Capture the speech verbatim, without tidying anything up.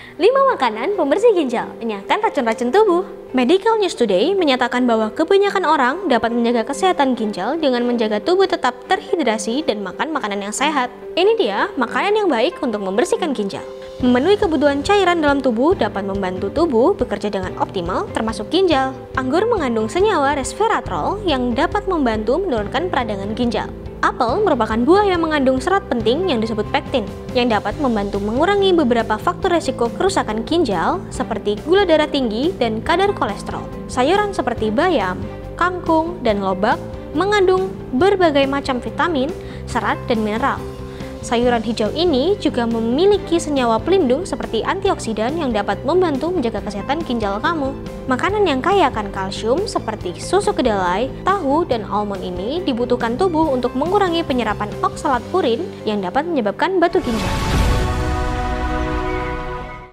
lima makanan pembersih ginjal, enyahkan racun-racun tubuh. Medical News Today menyatakan bahwa kebanyakan orang dapat menjaga kesehatan ginjal dengan menjaga tubuh tetap terhidrasi dan makan makanan yang sehat. Ini dia makanan yang baik untuk membersihkan ginjal. Memenuhi kebutuhan cairan dalam tubuh dapat membantu tubuh bekerja dengan optimal, termasuk ginjal. Anggur mengandung senyawa resveratrol yang dapat membantu menurunkan peradangan ginjal. Apel merupakan buah yang mengandung serat penting yang disebut pektin, yang dapat membantu mengurangi beberapa faktor resiko kerusakan ginjal seperti gula darah tinggi dan kadar kolesterol. Sayuran seperti bayam, kangkung, dan lobak mengandung berbagai macam vitamin, serat, dan mineral. Sayuran hijau ini juga memiliki senyawa pelindung seperti antioksidan yang dapat membantu menjaga kesehatan ginjal kamu. Makanan yang kaya akan kalsium seperti susu kedelai, tahu, dan almond ini dibutuhkan tubuh untuk mengurangi penyerapan oksalat urin yang dapat menyebabkan batu ginjal.